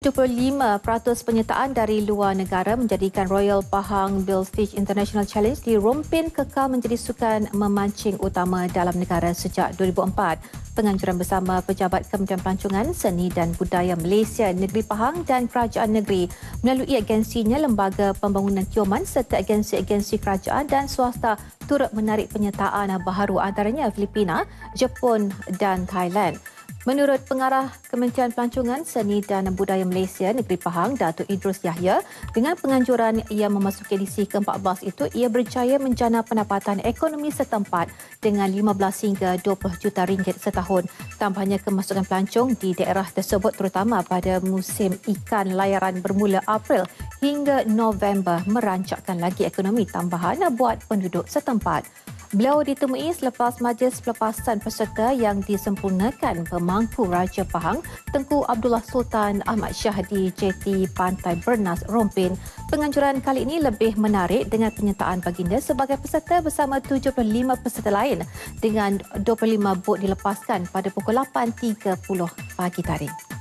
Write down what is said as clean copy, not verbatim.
75% penyertaan dari luar negara menjadikan Royal Pahang Billfish International Challenge di Rompin kekal menjadi sukan memancing utama dalam negara sejak 2004. Penganjuran bersama Pejabat Kementerian Pelancongan, Seni dan Budaya Malaysia Negeri Pahang dan Kerajaan Negeri melalui agensinya Lembaga Pembangunan Tioman serta agensi-agensi kerajaan dan swasta turut menarik penyertaan baharu antaranya Filipina, Jepun dan Thailand. Menurut Pengarah Kementerian Pelancongan, Seni dan Budaya Malaysia Negeri Pahang, Datuk Idrus Yahya, dengan penganjuran ia memasuki edisi ke-14 itu, ia berjaya menjana pendapatan ekonomi setempat dengan 15 hingga 20 juta ringgit setahun. Tambahnya kemasukan pelancong di daerah tersebut terutama pada musim ikan layaran bermula April hingga November merancakkan lagi ekonomi tambahan buat penduduk setempat. Beliau ditemui selepas majlis pelepasan peserta yang disempurnakan Pemangku Raja Pahang, Tengku Abdullah Sultan Ahmad Shah di JT Pantai Bernas, Rompin. Penganjuran kali ini lebih menarik dengan penyertaan baginda sebagai peserta bersama 75 peserta lain dengan 25 bot dilepaskan pada pukul 8.30 pagi tadi.